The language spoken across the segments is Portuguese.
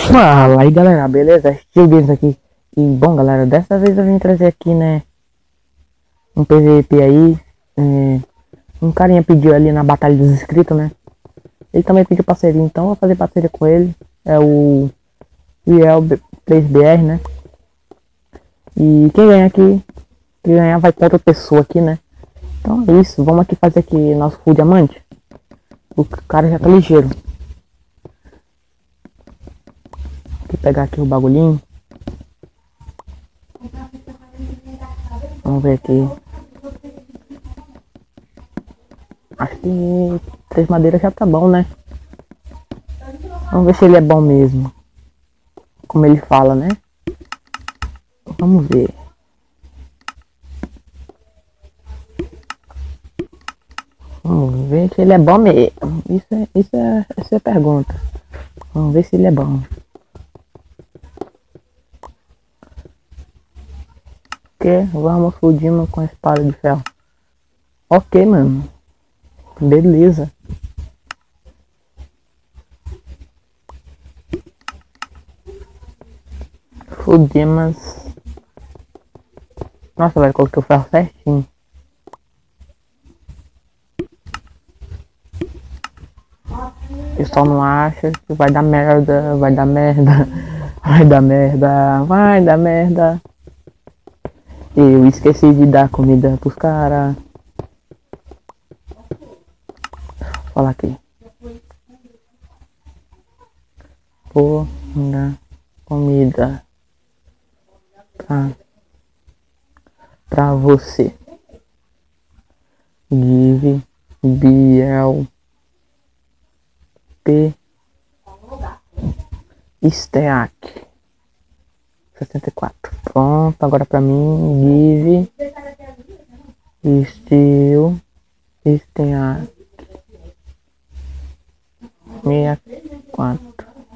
Fala aí galera, beleza? Steel Games aqui. E bom galera, dessa vez eu vim trazer aqui, né, um PVP aí. Um carinha pediu ali na Batalha dos Inscritos, né? Ele também pediu parceria, então eu vou fazer parceria com ele. É o Riel 3BR, né? E quem ganhar vai com outra pessoa aqui, né? Então é isso, vamos aqui fazer aqui nosso full diamante. O cara já tá ligeiro. Vou pegar aqui o bagulhinho. Vamos ver aqui. Acho que 3 madeiras já tá bom, né? Vamos ver se ele é bom mesmo. Como ele fala, né? Vamos ver. Vamos ver se ele é bom mesmo. Isso é a pergunta. Vamos ver se ele é bom. Que vamos fudimos com a espada de ferro. Ok, mano. Beleza. Fudimos. Nossa, velho, coloquei o ferro certinho. E só não acha que vai dar merda, vai dar merda, vai dar merda, vai dar merda. Eu esqueci de dar comida pros caras. Falar aqui. Vou dar comida pra você. Give Biel P Steak 64. Pronto, agora pra mim. Give Steel Steak 64.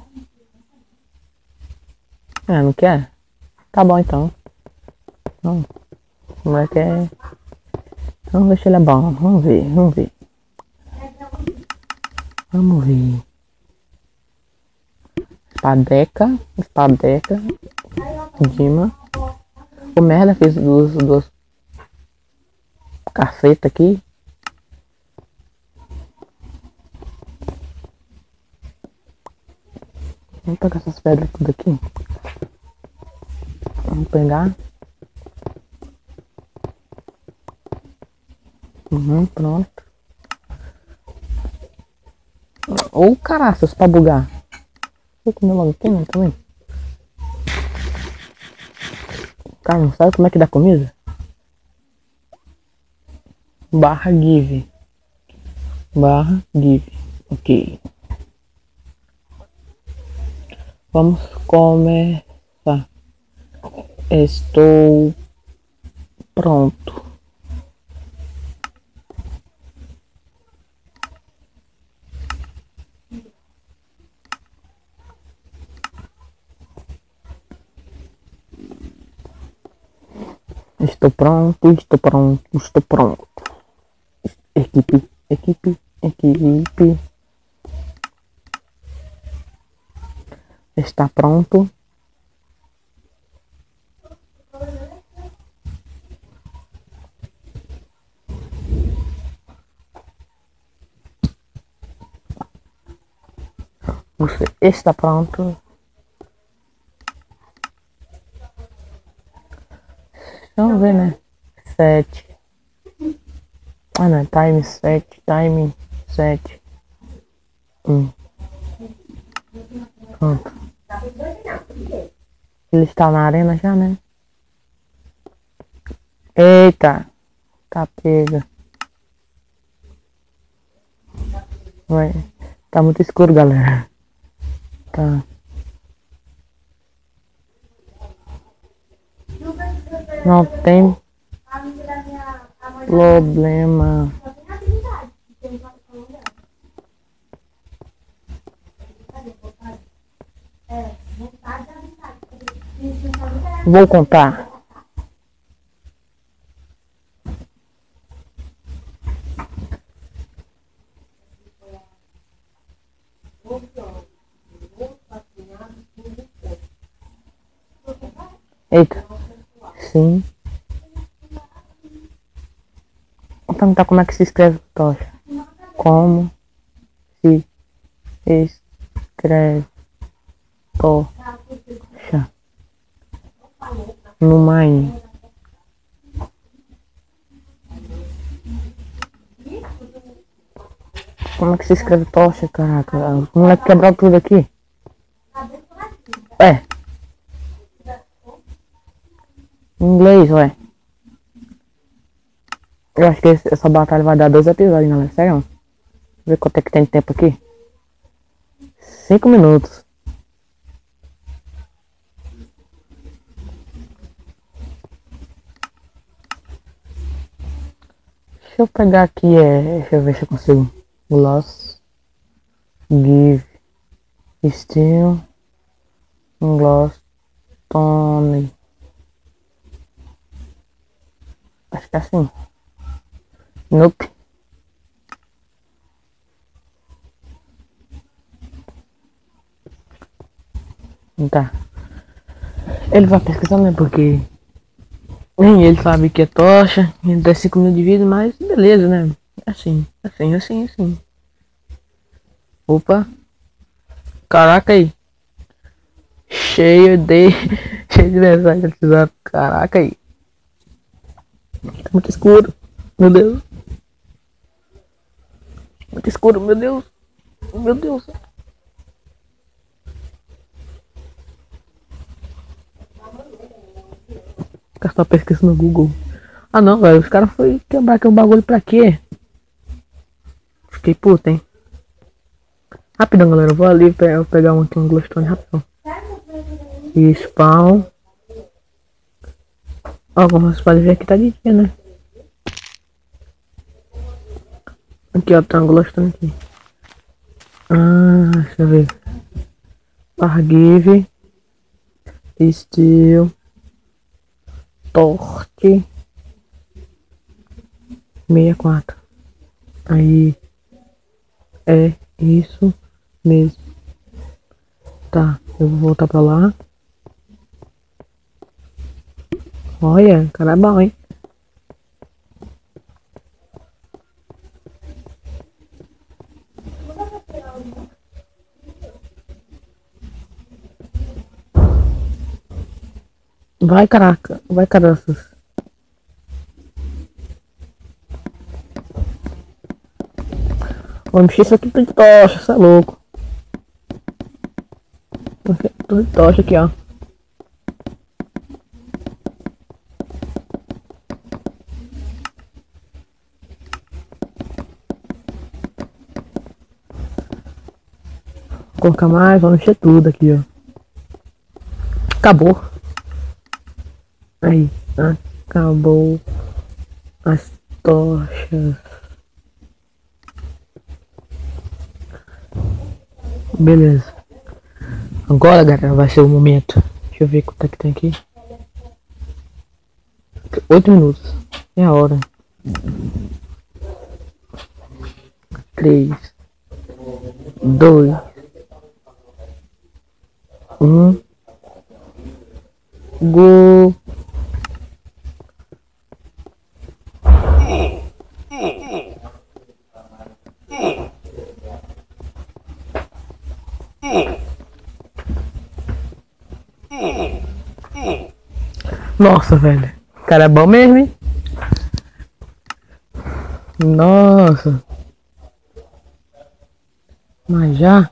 Não quer? Tá bom então. Não, não é que é. Vamos ver se ele é bom. Vamos ver. Vamos ver. Espadeca. Dima. O merda fez duas caceta aqui. Vamos pegar essas pedras tudo aqui. Vamos pegar. Pronto. Ou caraças pra bugar. Vou comer logo aqui, né, também. Cara, não sabe como é que dá comida? Barra give. Ok. Vamos começar. Estou pronto. Estou pronto. Equipe. Está pronto. Você está pronto. Vamos ver, né? 7. Ah, não, time 7. Pronto. Ele está na arena já, né? Eita. Tá pega. Vai. Tá muito escuro, galera. Tá. Não tem problema. Vou contar. Eita. Sim. Vou perguntar como é que se escreve tocha. Como se escreve tocha no Mine? Como é que se escreve tocha, caraca? O moleque quebrou tudo aqui. É. Em inglês, ué. Eu acho que essa batalha vai dar 2 episódios, galera. Sério? Vamos ver quanto é que tem de tempo aqui. 5 minutos. Deixa eu pegar aqui, deixa eu ver se eu consigo. Gloss. Give. Steel. Gloss. Tone. Acho que é assim. Nope. Tá. Ele vai pesquisar mesmo porque nem ele sabe que é tocha. Ele dá 5 mil de vida, mas beleza, né? Assim. Opa. Caraca aí. Cheio de. Cheio de mensagem no WhatsApp. Caraca aí. Tá muito escuro. Meu Deus. Muito escuro, meu Deus. Meu Deus. O cara tá pesquisando no Google. Ah não, velho. Os caras foi quebrar aqui um bagulho pra quê? Fiquei puto, hein. Rapidão, galera. Eu vou ali pegar um aqui, um glowstone rapidão. E spawn. Ó, como vocês podem ver aqui tá de dia, né? Aqui, ó, tá um glowstone aqui. Deixa eu ver. Argive. Steel. Torte. 64. Aí. É isso mesmo. Tá, eu vou voltar pra lá. Olha, cara é bom, hein? Vai, caraca. Vai, caraças. Vou mexer isso aqui tudo de tocha, você é louco. Tudo de tocha aqui, ó. Vou colocar mais, vou mexer tudo aqui, ó. Acabou. Aí, acabou as tochas. Beleza. Agora, galera, vai ser o momento. Deixa eu ver quanto é que tem aqui. 8 minutos. É a hora. 3, 2, 1. Go. Nossa, velho. O cara é bom mesmo, hein? Nossa. Mas já.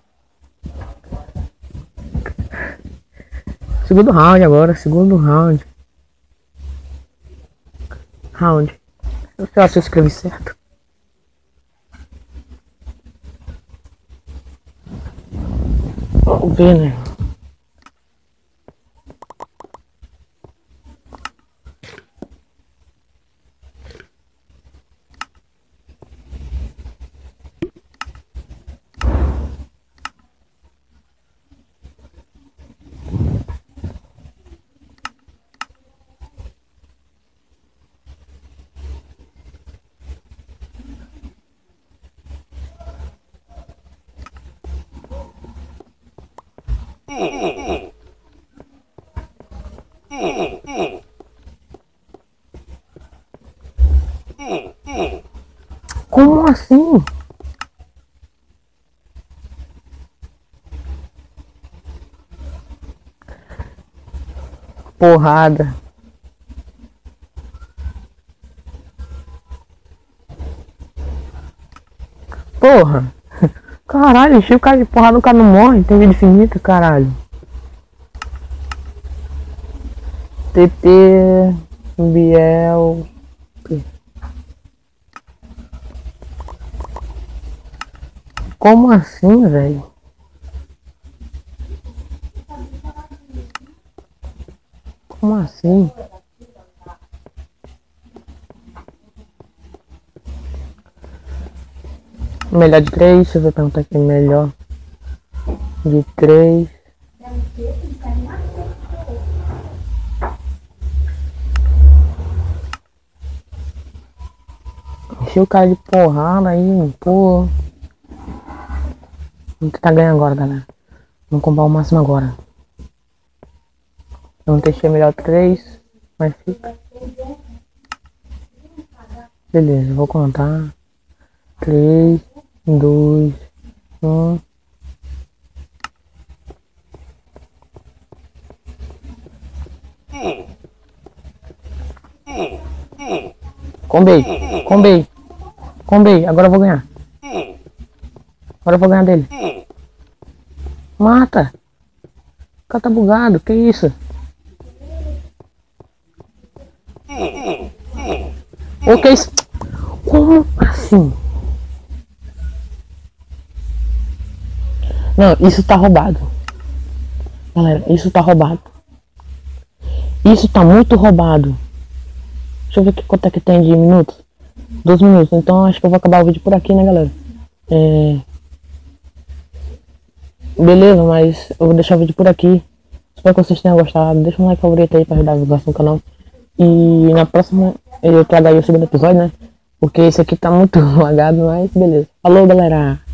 Segundo round agora. Segundo round. Eu sei lá se eu escrevi certo. Vamos ver, né? Como assim? Porrada. Porra. Caralho, enchi o cara de porrada, o cara não morre. Tem vida infinita, caralho. TT, Biel. Como assim, velho? Como assim? Melhor de 3, deixa eu ver perguntar aqui. Melhor de 3. Encheu o cara de porrada aí, pô. Vamos tentar ganhar agora, galera. Vamos comprar o máximo agora. Vamos testar melhor 3. Mas fica. Beleza, vou contar. 3, 2, 1. Combei, combei, combei, agora eu vou ganhar. Agora eu vou ganhar dele. Mata! O cara tá bugado, que isso? O que é isso? Como assim? Não, isso tá roubado. Galera, isso tá roubado. Isso tá muito roubado. Deixa eu ver quanto é que tem de minutos. 12 minutos. Então acho que eu vou acabar o vídeo por aqui, né, galera? Beleza, mas eu vou deixar o vídeo por aqui. Espero que vocês tenham gostado. Deixa um like favorito aí pra ajudar a divulgação do canal. E na próxima eu trago aí o segundo episódio, né? Porque esse aqui tá muito lagado, mas beleza. Falou, galera!